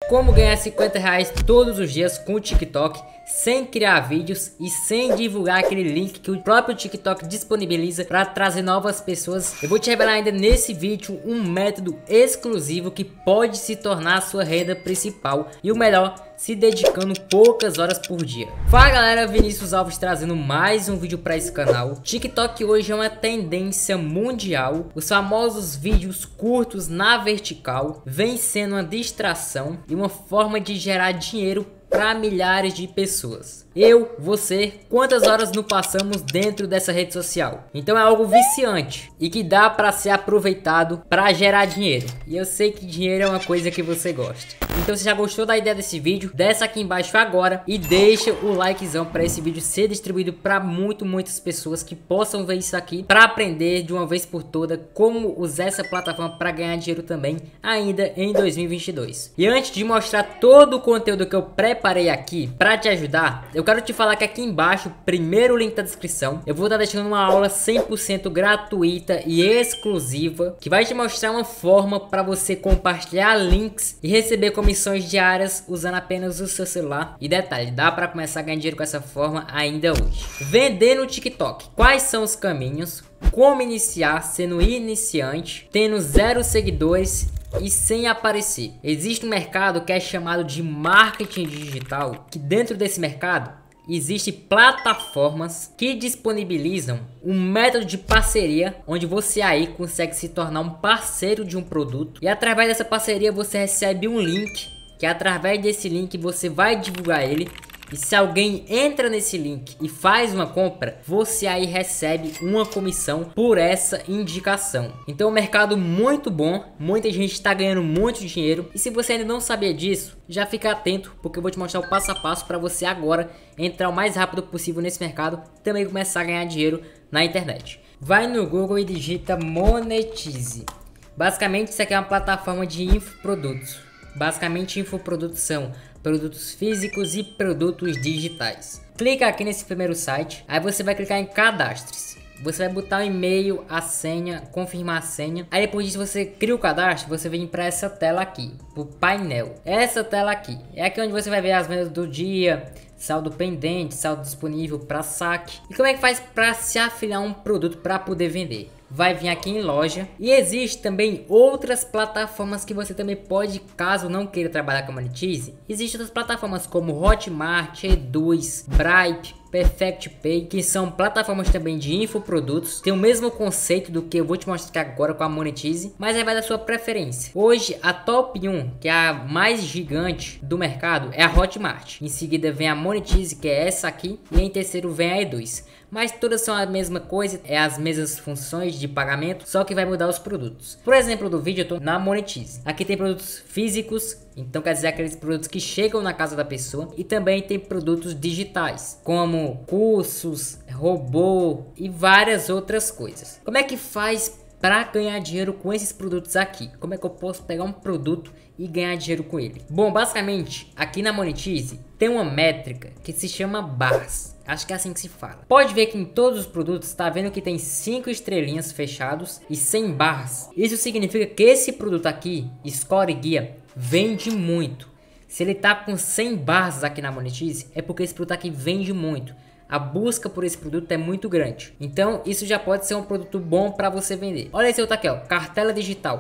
Como ganhar R$50 todos os dias com o TikTok sem criar vídeos e sem divulgar aquele link que o próprio TikTok disponibiliza para trazer novas pessoas. Eu vou te revelar ainda nesse vídeo um método exclusivo que pode se tornar a sua renda principal e o melhor, se dedicando poucas horas por dia. Fala galera, Vinícius Alves trazendo mais um vídeo para esse canal. TikTok hoje é uma tendência mundial. Os famosos vídeos curtos na vertical vem sendo uma distração e uma forma de gerar dinheiro para milhares de pessoas. Eu, você, quantas horas não passamos dentro dessa rede social? Então é algo viciante e que dá para ser aproveitado para gerar dinheiro. E eu sei que dinheiro é uma coisa que você gosta. Então se já gostou da ideia desse vídeo, desce aqui embaixo agora e deixa o likezão para esse vídeo ser distribuído para muitas pessoas que possam ver isso aqui para aprender de uma vez por toda como usar essa plataforma para ganhar dinheiro também ainda em 2022. E antes de mostrar todo o conteúdo que eu preparei aqui para te ajudar, eu quero te falar que aqui embaixo, primeiro link da descrição, eu vou estar deixando uma aula 100% gratuita e exclusiva que vai te mostrar uma forma para você compartilhar links e receber comissões diárias usando apenas o seu celular. E detalhe, dá para começar a ganhar dinheiro com essa forma ainda hoje. Vender no TikTok. Quais são os caminhos? Como iniciar sendo iniciante, tendo 0 seguidores e sem aparecer? Existe um mercado que é chamado de marketing digital, que dentro desse mercado existem plataformas que disponibilizam um método de parceria, onde você aí consegue se tornar um parceiro de um produto e através dessa parceria você recebe um link, que através desse link você vai divulgar ele. E se alguém entra nesse link e faz uma compra, você aí recebe uma comissão por essa indicação. Então é um mercado muito bom, muita gente está ganhando muito dinheiro. E se você ainda não sabia disso, já fica atento, porque eu vou te mostrar o passo a passo para você agora entrar o mais rápido possível nesse mercado e também começar a ganhar dinheiro na internet. Vai no Google e digita Monetize. Basicamente isso aqui é uma plataforma de infoprodutos. Basicamente infoprodutos são produtos físicos e produtos digitais. Clica aqui nesse primeiro site, aí você vai clicar em cadastre-se. Você vai botar o e-mail, a senha, confirmar a senha. Aí depois disso você cria o cadastro, você vem para essa tela aqui, o painel. Essa tela aqui é aqui onde você vai ver as vendas do dia, saldo pendente, saldo disponível para saque. E como é que faz para se afiliar a um produto para poder vender? Vai vir aqui em loja e existe também outras plataformas que você também pode, caso não queira trabalhar com Monetize. Existem outras plataformas como Hotmart, Eduz, Bripe, Perfect Pay, que são plataformas também de infoprodutos. Tem o mesmo conceito do que eu vou te mostrar aqui agora com a Monetize, mas aí vai da sua preferência. Hoje a top 1, que é a mais gigante do mercado, é a Hotmart. Em seguida vem a Monetize, que é essa aqui, e em terceiro vem a Eduz. Mas todas são a mesma coisa, é as mesmas funções de pagamento, só que vai mudar os produtos. Por exemplo do vídeo, eu tô na Monetize. Aqui tem produtos físicos, então quer dizer aqueles produtos que chegam na casa da pessoa. E também tem produtos digitais, como cursos, robô e várias outras coisas. Como é que faz para ganhar dinheiro com esses produtos aqui? Como é que eu posso pegar um produto e ganhar dinheiro com ele? Bom, basicamente, aqui na Monetize tem uma métrica que se chama bars. Acho que é assim que se fala. Pode ver que em todos os produtos está vendo que tem 5 estrelinhas fechados e 100 barras. Isso significa que esse produto aqui, Score Guia, vende muito. Se ele tá com 100 barras aqui na Monetize, é porque esse produto aqui vende muito. A busca por esse produto é muito grande. Então isso já pode ser um produto bom para você vender. Olha esse outro aqui, ó, cartela digital,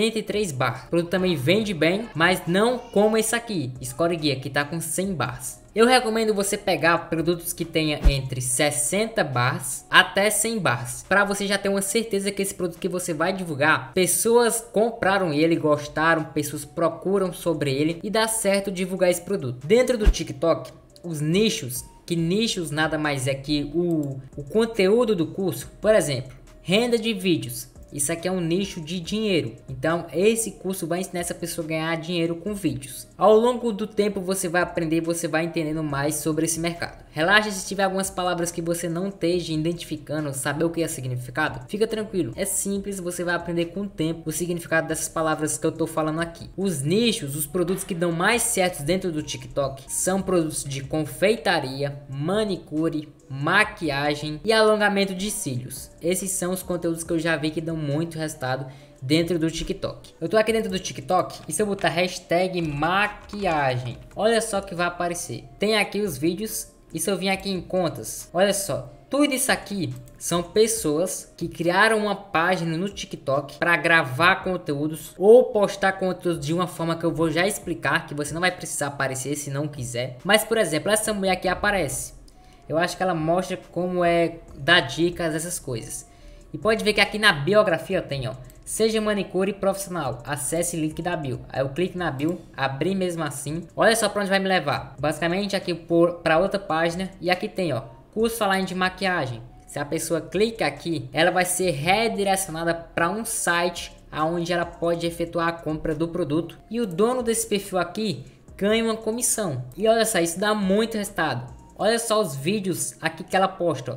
83 barras. O produto também vende bem, mas não como esse aqui, Score Guia, que tá com 100 barras. Eu recomendo você pegar produtos que tenha entre 60 barras até 100 barras, para você já ter uma certeza que esse produto que você vai divulgar, pessoas compraram ele, gostaram, pessoas procuram sobre ele e dá certo divulgar esse produto. Dentro do TikTok, os nichos, que nichos nada mais é que o conteúdo do curso, por exemplo, renda de vídeos. Isso aqui é um nicho de dinheiro. Então esse curso vai ensinar essa pessoa a ganhar dinheiro com vídeos. Ao longo do tempo você vai aprender, você vai entendendo mais sobre esse mercado. Relaxa se tiver algumas palavras que você não esteja identificando, saber o que é significado. Fica tranquilo, é simples, você vai aprender com o tempo o significado dessas palavras que eu tô falando aqui. Os nichos, os produtos que dão mais certos dentro do TikTok são produtos de confeitaria, manicure, maquiagem e alongamento de cílios. Esses são os conteúdos que eu já vi que dão muito resultado dentro do TikTok. Eu tô aqui dentro do TikTok e se eu botar hashtag maquiagem, olha só que vai aparecer. Tem aqui os vídeos e se eu vir aqui em contas, olha só. Tudo isso aqui são pessoas que criaram uma página no TikTok para gravar conteúdos ou postar conteúdos de uma forma que eu vou já explicar, que você não vai precisar aparecer se não quiser. Mas, por exemplo, essa mulher aqui aparece. Eu acho que ela mostra como é dar dicas, essas coisas. E pode ver que aqui na biografia tem, ó, seja manicure profissional, acesse link da bio. Aí eu clico na bio, abrir mesmo assim. Olha só para onde vai me levar. Basicamente aqui para outra página e aqui tem, ó, curso online de maquiagem. Se a pessoa clica aqui, ela vai ser redirecionada para um site onde ela pode efetuar a compra do produto. E o dono desse perfil aqui ganha uma comissão. E olha só, isso dá muito resultado. Olha só os vídeos aqui que ela posta, ó.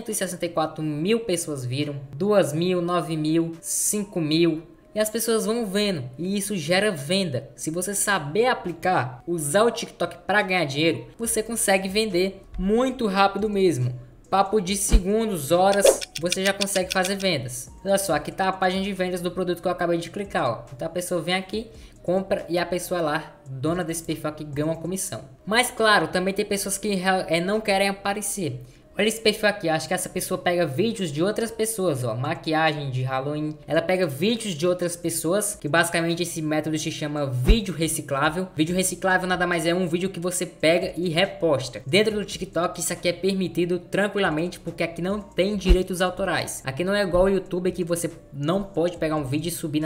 164 mil pessoas viram, 2 mil, 9 mil, 5 mil. E as pessoas vão vendo e isso gera venda. Se você saber aplicar, usar o TikTok para ganhar dinheiro, você consegue vender muito rápido mesmo. Papo de segundos, horas, você já consegue fazer vendas. Olha só, aqui tá a página de vendas do produto que eu acabei de clicar, ó. Então a pessoa vem aqui, compra e a pessoa lá, dona desse perfil aqui, ganha uma comissão. Mas claro, também tem pessoas que não querem aparecer. Olha esse perfil aqui, acho que essa pessoa pega vídeos de outras pessoas, ó, maquiagem de Halloween. Ela pega vídeos de outras pessoas, que basicamente esse método se chama vídeo reciclável. Vídeo reciclável nada mais é um vídeo que você pega e reposta. Dentro do TikTok isso aqui é permitido tranquilamente, porque aqui não tem direitos autorais. Aqui não é igual o YouTube que você não pode pegar um vídeo e subir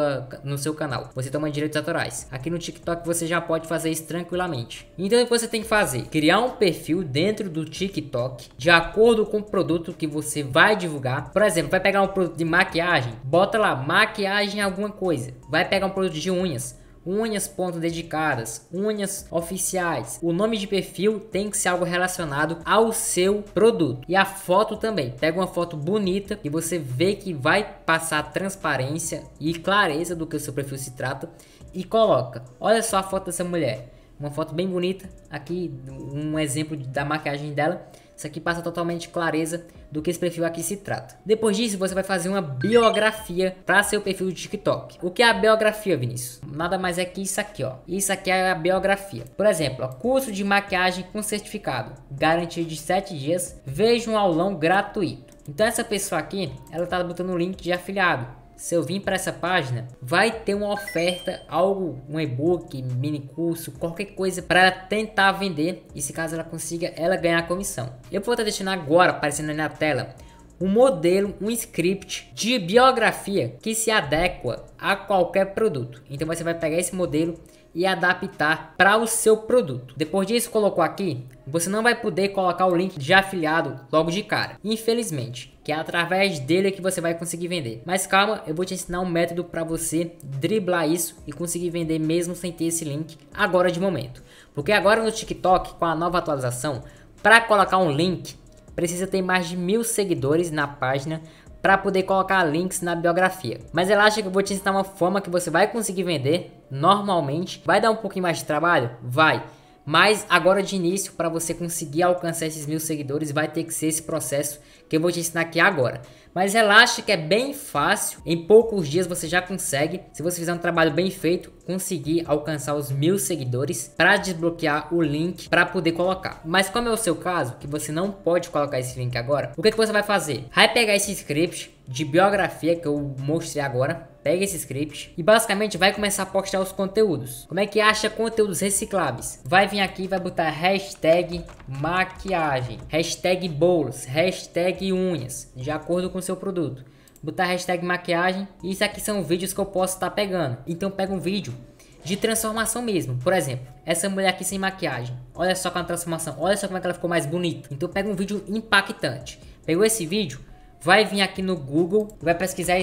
no seu canal. Você toma direitos autorais. Aqui no TikTok você já pode fazer isso tranquilamente. Então o que você tem que fazer? Criar um perfil dentro do TikTok de acordo com o produto que você vai divulgar. Por exemplo, vai pegar um produto de maquiagem, bota lá maquiagem alguma coisa. Vai pegar um produto de unhas, unhas ponto dedicadas, unhas oficiais. O nome de perfil tem que ser algo relacionado ao seu produto. E a foto também. Pega uma foto bonita que você vê que vai passar transparência e clareza do que o seu perfil se trata e coloca. Olha só a foto dessa mulher. Uma foto bem bonita. Aqui um exemplo da maquiagem dela. Isso aqui passa totalmente clareza do que esse perfil aqui se trata. Depois disso, você vai fazer uma biografia para seu perfil do TikTok. O que é a biografia, Vinícius? Nada mais é que isso aqui, ó. Isso aqui é a biografia. Por exemplo, ó, curso de maquiagem com certificado, garantia de 7 dias, veja um aulão gratuito. Então essa pessoa aqui, ela tá botando um link de afiliado. Se eu vir para essa página, vai ter uma oferta, algo, um e-book, mini curso, qualquer coisa para ela tentar vender. E se caso ela consiga, ela ganhar a comissão. Eu vou estar deixando agora, aparecendo aí na tela, um modelo, um script de biografia que se adequa a qualquer produto. Então você vai pegar esse modelo e adaptar para o seu produto. Depois disso, colocou aqui, você não vai poder colocar o link de afiliado logo de cara, infelizmente, que é através dele que você vai conseguir vender. Mas calma, eu vou te ensinar um método para você driblar isso e conseguir vender mesmo sem ter esse link agora de momento. Porque agora no TikTok, com a nova atualização, para colocar um link, precisa ter mais de 1000 seguidores na página para poder colocar links na biografia. Mas relaxa que eu vou te ensinar uma forma que você vai conseguir vender normalmente. Vai dar um pouquinho mais de trabalho? Vai. Mas agora de início, para você conseguir alcançar esses 1000 seguidores, vai ter que ser esse processo que eu vou te ensinar aqui agora. Mas relaxa que é bem fácil, em poucos dias você já consegue, se você fizer um trabalho bem feito, conseguir alcançar os 1000 seguidores para desbloquear o link para poder colocar. Mas como é o seu caso, que você não pode colocar esse link agora, o que você vai fazer? Vai pegar esse script de biografia que eu mostrei agora, pega esse script e basicamente vai começar a postar os conteúdos. Como é que acha conteúdos recicláveis? Vai vir aqui e vai botar hashtag maquiagem, hashtag bolos, hashtag unhas, de acordo com o seu produto. Botar hashtag maquiagem, e isso aqui são vídeos que eu posso estar pegando. Então pega um vídeo de transformação mesmo. Por exemplo, essa mulher aqui sem maquiagem, olha só com a transformação, olha só como é que ela ficou mais bonita. Então pega um vídeo impactante. Pegou esse vídeo, vai vir aqui no Google, vai pesquisar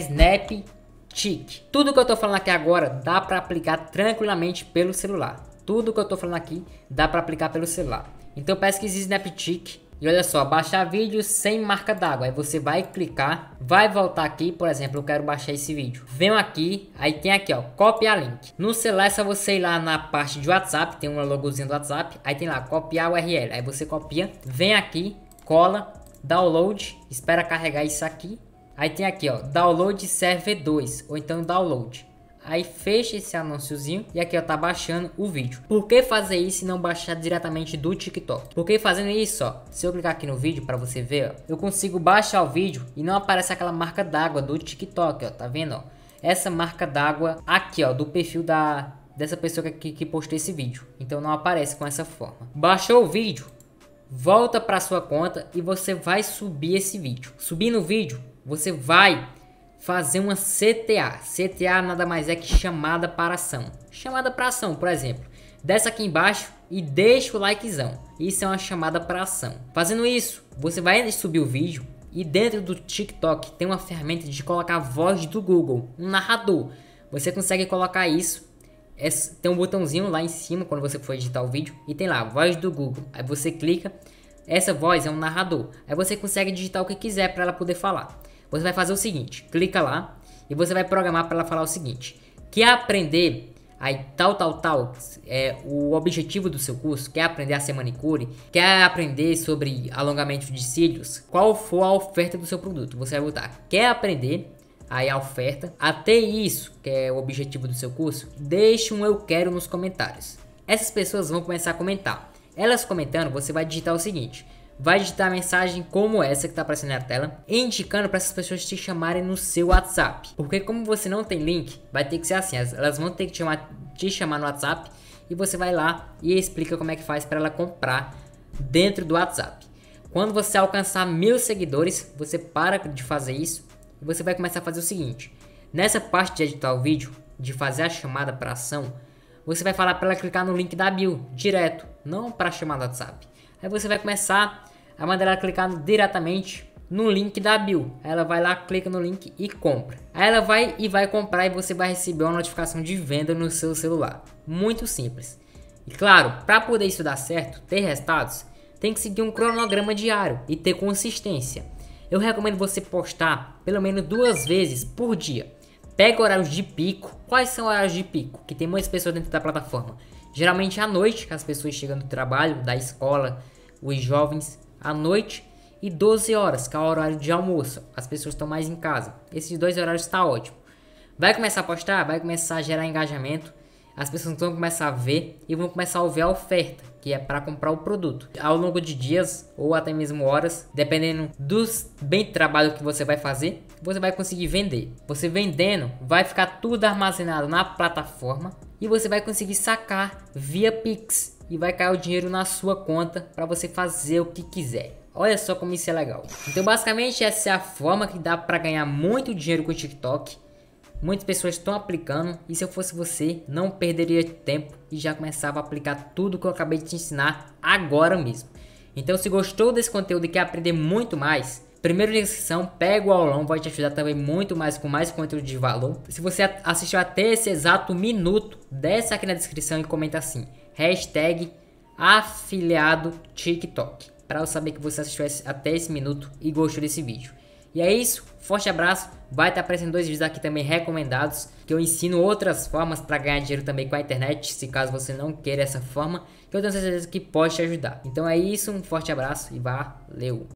Snaptik. Tudo que eu tô falando aqui agora dá para aplicar tranquilamente pelo celular. Tudo que eu tô falando aqui dá para aplicar pelo celular. Então pesquise Snaptik e olha só, baixar vídeo sem marca d'água. Aí você vai clicar, vai voltar aqui, por exemplo, eu quero baixar esse vídeo. Venho aqui, aí tem aqui ó, copiar link. No celular é só você ir lá na parte de WhatsApp, tem um logozinho do WhatsApp, aí tem lá copiar URL. Aí você copia, vem aqui, cola, download, espera carregar isso aqui. Aí tem aqui, ó, download server 2, ou então download. Aí fecha esse anúnciozinho e aqui, ó, tá baixando o vídeo. Por que fazer isso e não baixar diretamente do TikTok? Porque fazendo isso, ó, se eu clicar aqui no vídeo pra você ver, ó, eu consigo baixar o vídeo e não aparece aquela marca d'água do TikTok, ó, tá vendo, ó? Essa marca d'água aqui, ó, do perfil dessa pessoa que postou esse vídeo. Então não aparece com essa forma. Baixou o vídeo, volta pra sua conta e você vai subir esse vídeo. Subindo o vídeo, você vai fazer uma CTA. CTA nada mais é que chamada para ação. Chamada para ação, por exemplo. Desce aqui embaixo e deixa o likezão. Isso é uma chamada para ação. Fazendo isso, você vai subir o vídeo e dentro do TikTok tem uma ferramenta de colocar a voz do Google, um narrador. Você consegue colocar isso. Tem um botãozinho lá em cima quando você for editar o vídeo e tem lá, voz do Google. Aí você clica, essa voz é um narrador. Aí você consegue digitar o que quiser para ela poder falar. Você vai fazer o seguinte, clica lá e você vai programar para ela falar o seguinte: quer aprender aí tal, o objetivo do seu curso, quer aprender a ser manicure, quer aprender sobre alongamento de cílios, qual for a oferta do seu produto, você vai botar, quer aprender, aí a oferta, até isso, que é o objetivo do seu curso, deixe um eu quero nos comentários. Essas pessoas vão começar a comentar, elas comentando, você vai digitar o seguinte: vai digitar a mensagem como essa que está aparecendo na tela, indicando para essas pessoas te chamarem no seu WhatsApp. Porque como você não tem link, vai ter que ser assim, elas vão ter que te chamar no WhatsApp e você vai lá e explica como é que faz para ela comprar dentro do WhatsApp. Quando você alcançar 1000 seguidores, você para de fazer isso e você vai começar a fazer o seguinte: nessa parte de editar o vídeo, de fazer a chamada para ação, você vai falar para ela clicar no link da bio direto, não para chamar no WhatsApp. Aí você vai começar a mandar ela clicar diretamente no link da bio. Aí ela vai lá, clica no link e compra. Aí ela vai comprar e você vai receber uma notificação de venda no seu celular. Muito simples. E claro, para poder isso dar certo, ter resultados, tem que seguir um cronograma diário e ter consistência. Eu recomendo você postar pelo menos 2 vezes por dia. Pega horários de pico. Quais são horários de pico? Que tem muitas pessoas dentro da plataforma. Geralmente à noite, que as pessoas chegam do trabalho, da escola, os jovens à noite, e 12 horas, que é o horário de almoço. As pessoas estão mais em casa. Esses 2 horários está ótimo. Vai começar a postar, vai começar a gerar engajamento. As pessoas vão começar a ver e vão começar a ouvir a oferta, que é para comprar o produto. Ao longo de dias ou até mesmo horas, dependendo do bem trabalho que você vai fazer, você vai conseguir vender. Você vendendo, vai ficar tudo armazenado na plataforma e você vai conseguir sacar via Pix. E vai cair o dinheiro na sua conta para você fazer o que quiser. Olha só como isso é legal. Então basicamente essa é a forma que dá para ganhar muito dinheiro com o TikTok. Muitas pessoas estão aplicando e se eu fosse você, não perderia tempo e já começava a aplicar tudo que eu acabei de te ensinar agora mesmo. Então se gostou desse conteúdo e quer aprender muito mais, primeiro na descrição, pega o aulão, vai te ajudar também muito mais com mais conteúdo de valor. Se você assistiu até esse exato minuto, desce aqui na descrição e comenta assim: #afiliado TikTok, para eu saber que você assistiu até esse minuto e gostou desse vídeo. E é isso, forte abraço, vai estar aparecendo 2 vídeos aqui também recomendados, que eu ensino outras formas para ganhar dinheiro também com a internet, se caso você não queira essa forma, que eu tenho certeza que pode te ajudar. Então é isso, um forte abraço e valeu!